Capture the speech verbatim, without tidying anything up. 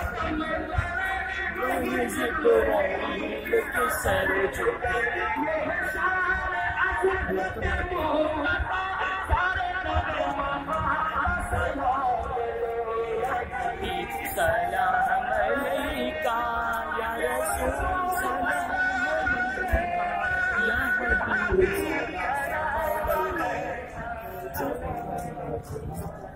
के सर झुके सलाम अलैका या रसूल सलाम अलैका या हबीब सलाम अलैका।